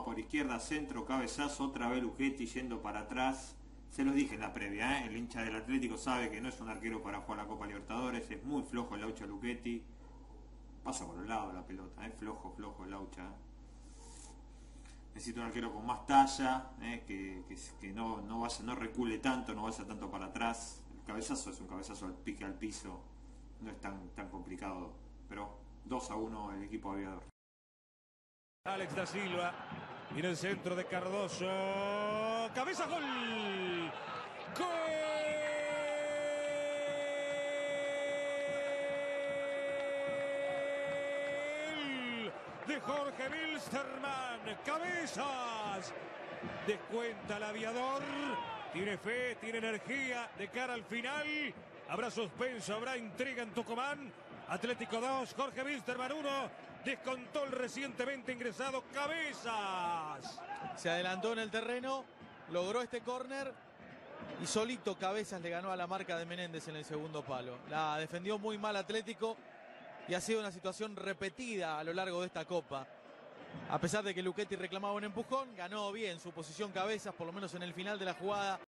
por izquierda, centro, cabezazo, otra vez Luchetti yendo para atrás. Se los dije en la previa, el hincha del Atlético sabe que no es un arquero para jugar la Copa Libertadores, es muy flojo el Laucha Luchetti. Pasa por el lado la pelota, flojo el Laucha. Necesito un arquero con más talla, que no recule tanto, no vaya tanto para atrás. El cabezazo es un cabezazo al pique al piso, no es tan complicado, pero 2-1 el equipo aviador. Alex da Silva, en el centro de Cardoso, cabeza, gol, gol de Jorge Wilstermann, cabezas, descuenta el aviador, tiene fe, tiene energía de cara al final, habrá suspenso, habrá intriga en Tucumán. Atlético 2, Jorge Wilstermann 1, descontó el recientemente ingresado Cabezas. Se adelantó en el terreno, logró este córner y solito Cabezas le ganó a la marca de Menéndez en el segundo palo. La defendió muy mal Atlético y ha sido una situación repetida a lo largo de esta Copa. A pesar de que Luchetti reclamaba un empujón, ganó bien su posición Cabezas, por lo menos en el final de la jugada.